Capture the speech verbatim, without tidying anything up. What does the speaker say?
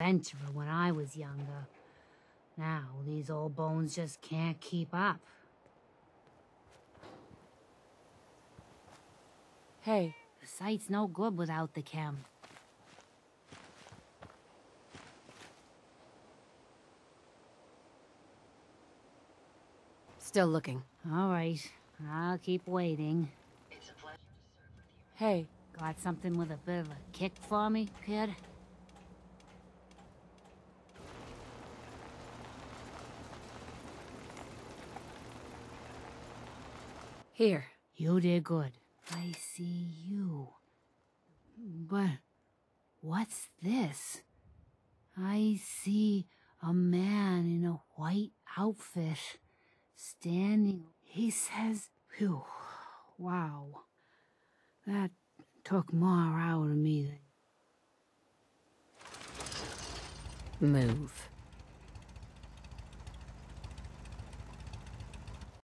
adventurer when I was younger. Now, these old bones just can't keep up. Hey. The sight's no good without the chem. Still looking. All right, I'll keep waiting. It's a pleasure to serve with you. Hey. Got something with a bit of a kick for me, kid? Here. You did good. I see you. But what's this? I see a man in a white outfit standing. He says, phew, wow. That took more out of me than... Move.